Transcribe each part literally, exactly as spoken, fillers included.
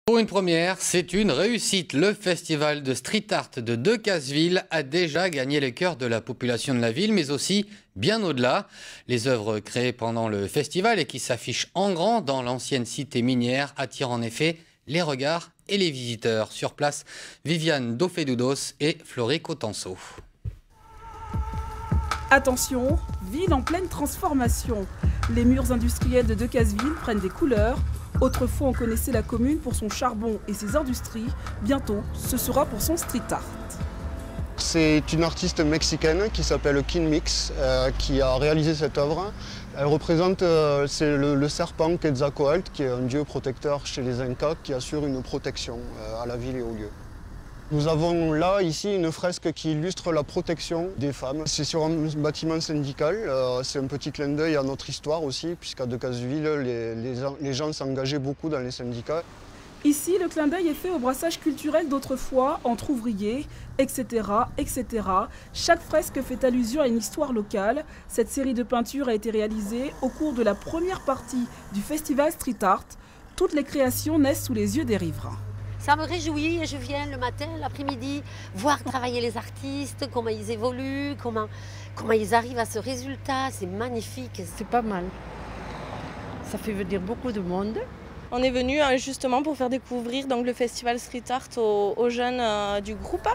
Pour une première, c'est une réussite. Le festival de street art de Decazeville a déjà gagné les cœurs de la population de la ville, mais aussi bien au-delà. Les œuvres créées pendant le festival et qui s'affichent en grand dans l'ancienne cité minière attirent en effet les regards et les visiteurs. Sur place, Viviane Dofedoudos et Florie Cotenceau. Attention, ville en pleine transformation. Les murs industriels de Decazeville prennent des couleurs. Autrefois, on connaissait la commune pour son charbon et ses industries. Bientôt, ce sera pour son street art. C'est une artiste mexicaine qui s'appelle Kinmix euh, qui a réalisé cette œuvre. Elle représente euh, c'est le, le serpent Quetzalcoatl, qui est un dieu protecteur chez les Incas qui assure une protection euh, à la ville et aux lieux. Nous avons là, ici, une fresque qui illustre la protection des femmes. C'est sur un bâtiment syndical, euh, c'est un petit clin d'œil à notre histoire aussi, puisqu'à Decazeville, les, les, les gens s'engageaient beaucoup dans les syndicats. Ici, le clin d'œil est fait au brassage culturel d'autrefois, entre ouvriers, et cetera, et cetera. Chaque fresque fait allusion à une histoire locale. Cette série de peintures a été réalisée au cours de la première partie du festival Street Art. Toutes les créations naissent sous les yeux des riverains. Ça me réjouit et je viens le matin, l'après-midi, voir travailler les artistes, comment ils évoluent, comment, comment ils arrivent à ce résultat. C'est magnifique. C'est pas mal. Ça fait venir beaucoup de monde. On est venu justement pour faire découvrir donc, le festival Street Art aux, aux jeunes euh, du groupe.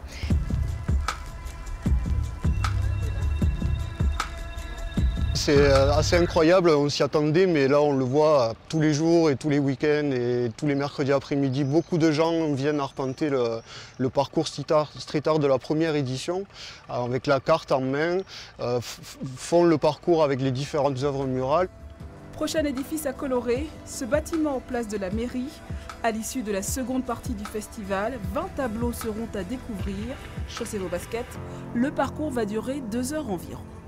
C'est assez incroyable, on s'y attendait, mais là on le voit tous les jours et tous les week-ends et tous les mercredis après-midi. Beaucoup de gens viennent arpenter le, le parcours street art, street art de la première édition avec la carte en main, euh, font le parcours avec les différentes œuvres murales. Prochain édifice à colorer, ce bâtiment en place de la mairie. À l'issue de la seconde partie du festival, vingt tableaux seront à découvrir. Chaussez vos baskets, le parcours va durer deux heures environ.